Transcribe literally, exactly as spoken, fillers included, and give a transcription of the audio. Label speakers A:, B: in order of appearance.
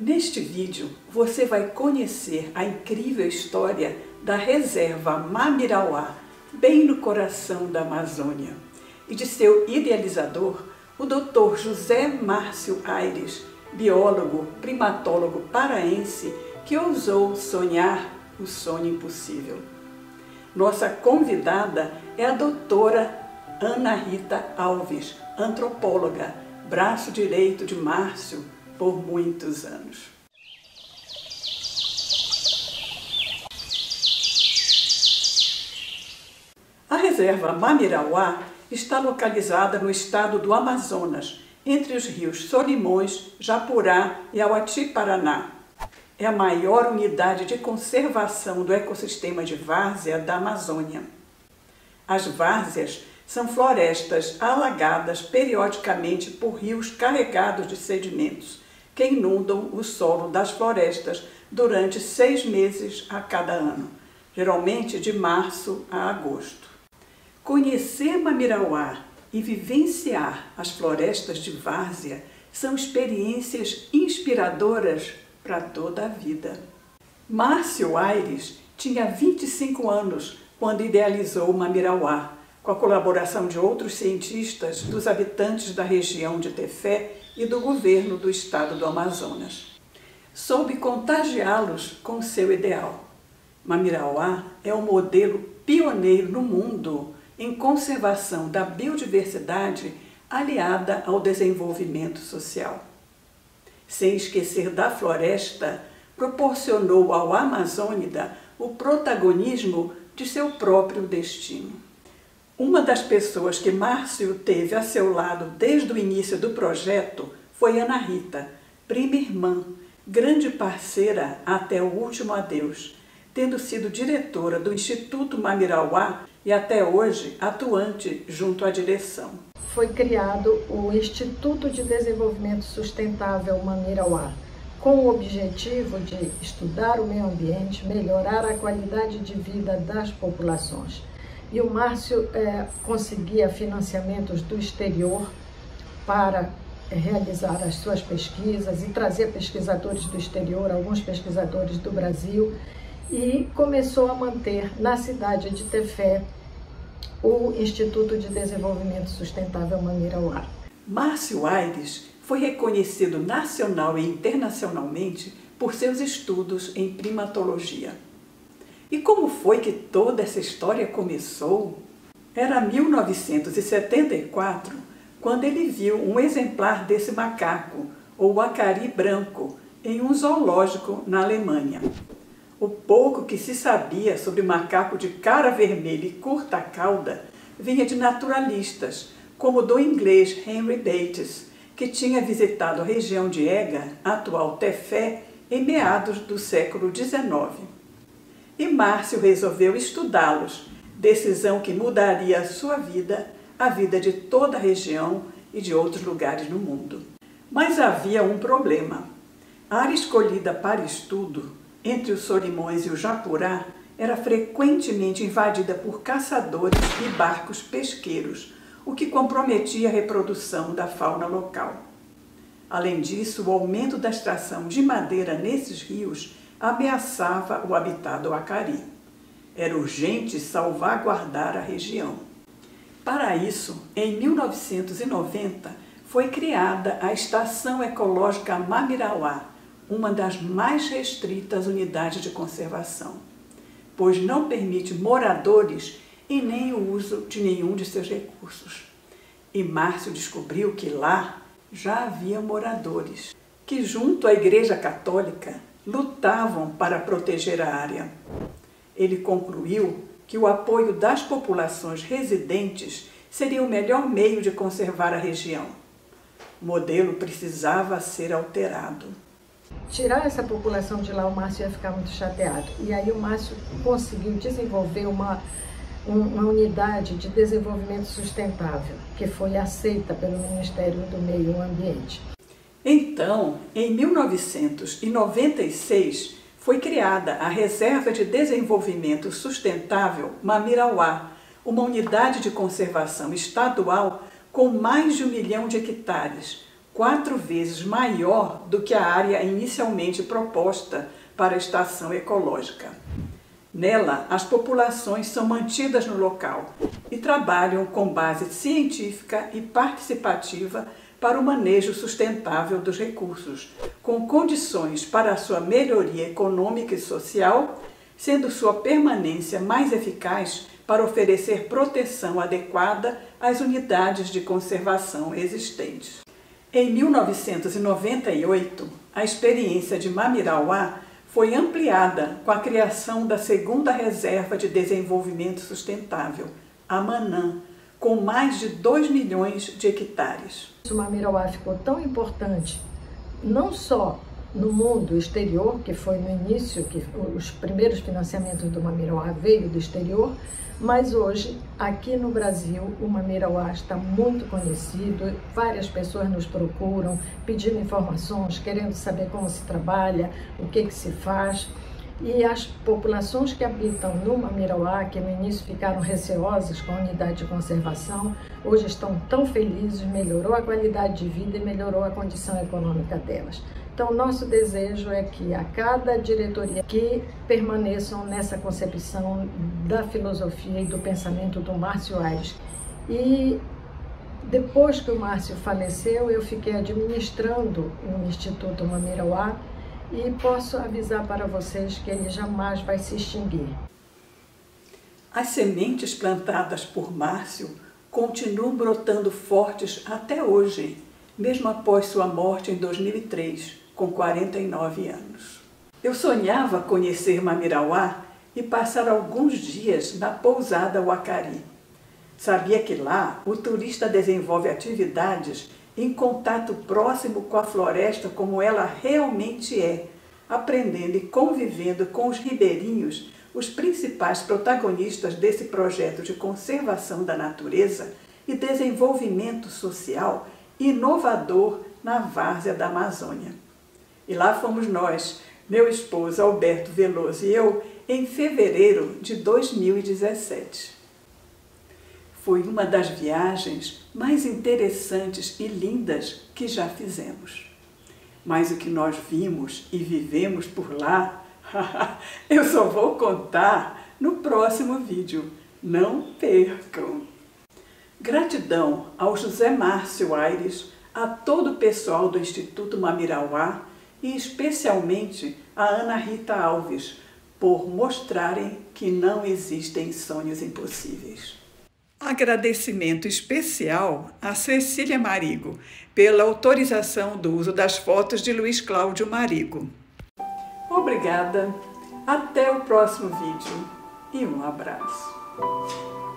A: Neste vídeo, você vai conhecer a incrível história da reserva Mamirauá, bem no coração da Amazônia, e de seu idealizador, o doutor José Márcio Aires, biólogo, primatólogo paraense, que ousou sonhar o sonho impossível. Nossa convidada é a doutora Ana Rita Alves, antropóloga, braço direito de Márcio por muitos anos. A reserva Mamirauá está localizada no estado do Amazonas, entre os rios Solimões, Japurá e Auati-Paraná. É a maior unidade de conservação do ecossistema de várzea da Amazônia. As várzeas são florestas alagadas periodicamente por rios carregados de sedimentos, que inundam o solo das florestas durante seis meses a cada ano, geralmente de março a agosto. Conhecer Mamirauá e vivenciar as florestas de várzea são experiências inspiradoras para toda a vida. Márcio Aires tinha vinte e cinco anos quando idealizou Mamirauá, com a colaboração de outros cientistas, dos habitantes da região de Tefé e do governo do estado do Amazonas. Soube contagiá-los com seu ideal. Mamirauá é um modelo pioneiro no mundo em conservação da biodiversidade aliada ao desenvolvimento social. Sem esquecer da floresta, proporcionou ao amazônida o protagonismo de seu próprio destino. Uma das pessoas que Márcio teve a seu lado desde o início do projeto foi Ana Rita, prima irmã, grande parceira até o último adeus, tendo sido diretora do Instituto Mamirauá e até hoje atuante junto à direção.
B: Foi criado o Instituto de Desenvolvimento Sustentável Mamirauá, com o objetivo de estudar o meio ambiente, melhorar a qualidade de vida das populações. E o Márcio é, conseguia financiamentos do exterior para é, realizar as suas pesquisas e trazer pesquisadores do exterior, alguns pesquisadores do Brasil, e começou a manter na cidade de Tefé o Instituto de Desenvolvimento Sustentável Mamirauá.
A: Márcio Aires foi reconhecido nacional e internacionalmente por seus estudos em primatologia. E como foi que toda essa história começou? Era mil novecentos e setenta e quatro, quando ele viu um exemplar desse macaco, ou acari branco, em um zoológico na Alemanha. O pouco que se sabia sobre macaco de cara vermelha e curta cauda vinha de naturalistas, como o do inglês Henry Bates, que tinha visitado a região de Ega, atual Tefé, em meados do século dezenove. E Márcio resolveu estudá-los, decisão que mudaria a sua vida, a vida de toda a região e de outros lugares no mundo. Mas havia um problema. A área escolhida para estudo, entre os Solimões e o Japurá, era frequentemente invadida por caçadores e barcos pesqueiros, o que comprometia a reprodução da fauna local. Além disso, o aumento da extração de madeira nesses rios ameaçava o habitat do acari. Era urgente salvaguardar a região. Para isso, em mil novecentos e noventa, foi criada a Estação Ecológica Mamirauá, uma das mais restritas unidades de conservação, pois não permite moradores e nem o uso de nenhum de seus recursos. E Márcio descobriu que lá já havia moradores, que junto à Igreja Católica lutavam para proteger a área. Ele concluiu que o apoio das populações residentes seria o melhor meio de conservar a região. O modelo precisava ser alterado.
B: Tirar essa população de lá, o Márcio ia ficar muito chateado. E aí o Márcio conseguiu desenvolver uma, uma unidade de desenvolvimento sustentável, que foi aceita pelo Ministério do Meio Ambiente.
A: Então, em mil novecentos e noventa e seis, foi criada a Reserva de Desenvolvimento Sustentável Mamirauá, uma unidade de conservação estadual com mais de um milhão de hectares, quatro vezes maior do que a área inicialmente proposta para a estação ecológica. Nela, as populações são mantidas no local e trabalham com base científica e participativa para o manejo sustentável dos recursos, com condições para a sua melhoria econômica e social, sendo sua permanência mais eficaz para oferecer proteção adequada às unidades de conservação existentes. Em mil novecentos e noventa e oito, a experiência de Mamirauá foi ampliada com a criação da segunda Reserva de Desenvolvimento Sustentável, a Manã, com mais de dois milhões de hectares.
B: O Mamirauá ficou tão importante, não só no mundo exterior, que foi no início, que os primeiros financiamentos do Mamirauá veio do exterior, mas hoje, aqui no Brasil, o Mamirauá está muito conhecido, várias pessoas nos procuram, pedindo informações, querendo saber como se trabalha, o que que se faz. E as populações que habitam no Mamirauá, que no início ficaram receosas com a unidade de conservação, hoje estão tão felizes, melhorou a qualidade de vida e melhorou a condição econômica delas. Então, nosso desejo é que a cada diretoria que permaneçam nessa concepção da filosofia e do pensamento do Márcio Aires. E depois que o Márcio faleceu, eu fiquei administrando o Instituto Mamirauá e posso avisar para vocês que ele jamais vai se extinguir.
A: As sementes plantadas por Márcio continuam brotando fortes até hoje, mesmo após sua morte em dois mil e três, com quarenta e nove anos. Eu sonhava conhecer Mamirauá e passar alguns dias na pousada Uacari. Sabia que lá o turista desenvolve atividades em contato próximo com a floresta como ela realmente é, aprendendo e convivendo com os ribeirinhos, os principais protagonistas desse projeto de conservação da natureza e desenvolvimento social inovador na várzea da Amazônia. E lá fomos nós, meu esposo Alberto Veloso e eu, em fevereiro de dois mil e dezessete. Foi uma das viagens mais interessantes e lindas que já fizemos. Mas o que nós vimos e vivemos por lá, eu só vou contar no próximo vídeo. Não percam! Gratidão ao José Márcio Aires, a todo o pessoal do Instituto Mamirauá e especialmente a Ana Rita Alves, por mostrarem que não existem sonhos impossíveis. Agradecimento especial a Cecília Marigo, pela autorização do uso das fotos de Luiz Cláudio Marigo. Obrigada, até o próximo vídeo e um abraço.